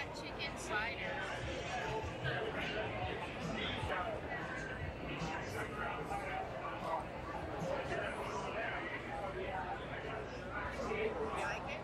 chicken cider. You like it?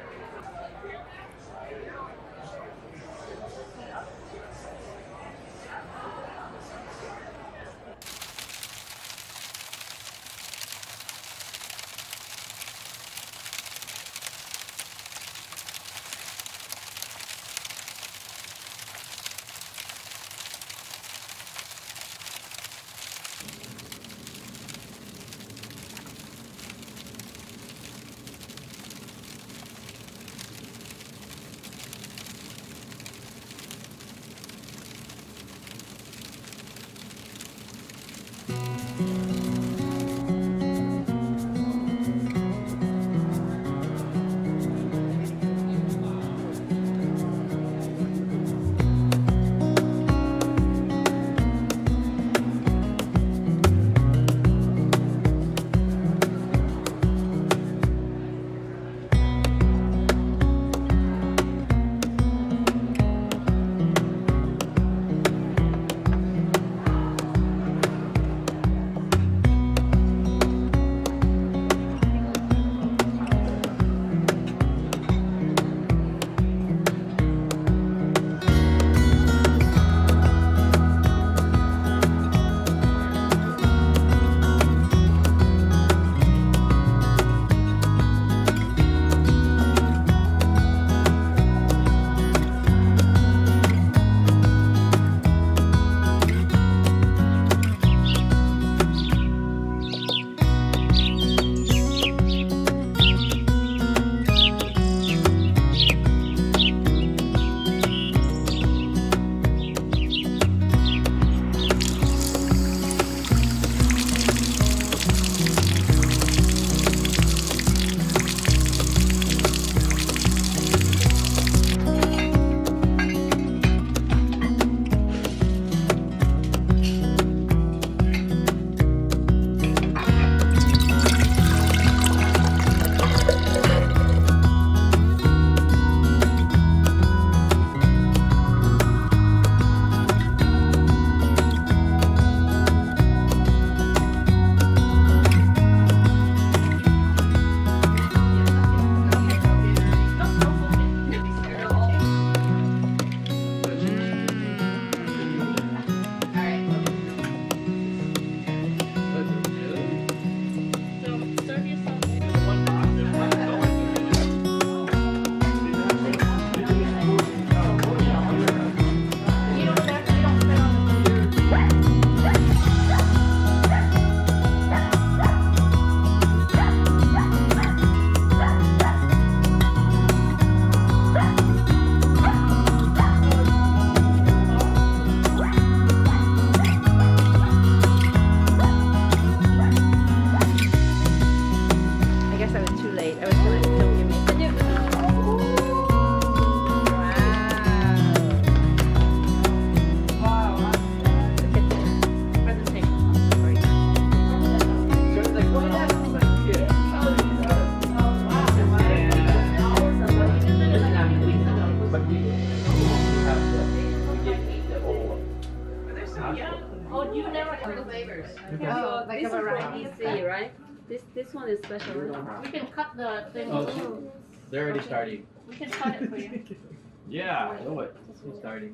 Oh, you never have the flavors. Oh, like a variety C, right? This one is special. We can cut the thing. Oh, they're already starting. We can cut it for you. Yeah, I know it. It's starting.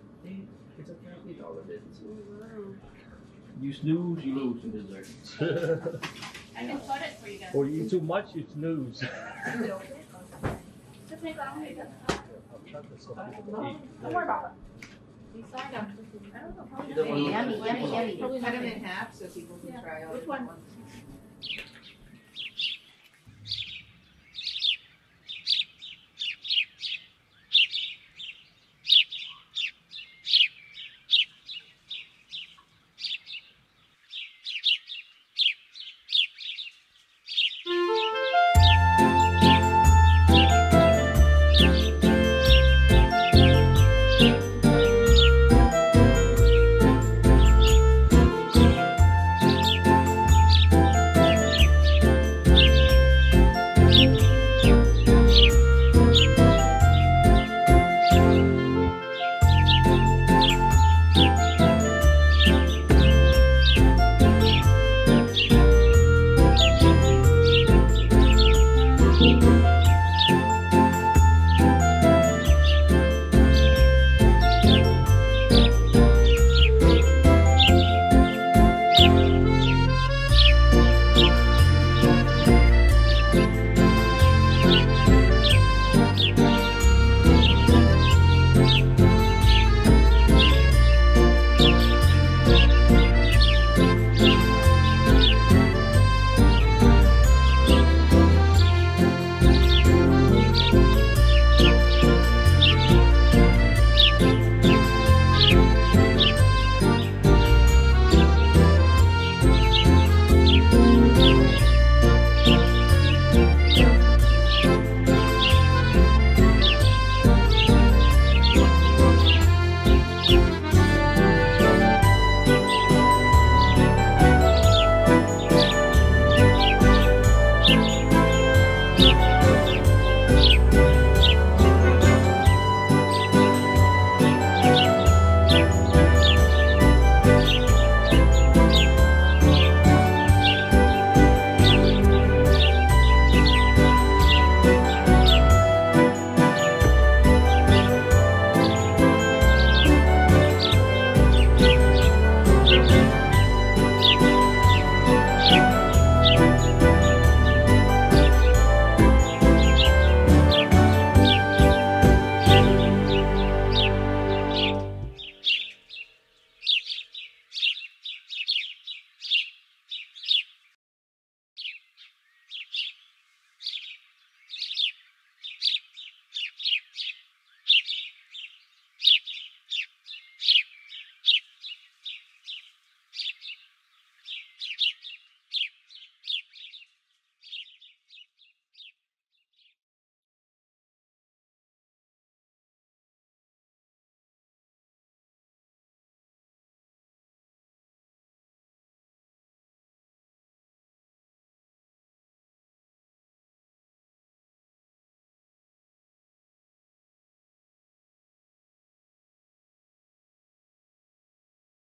It's apparently all of it. You snooze, you lose in dessert. I can cut it for you guys. Or you eat too much, you snooze. Just make that one. Don't worry about it. Decide them. I don't know. Yummy, yummy, yummy. Cut them in half so people can try all Which the one? ones.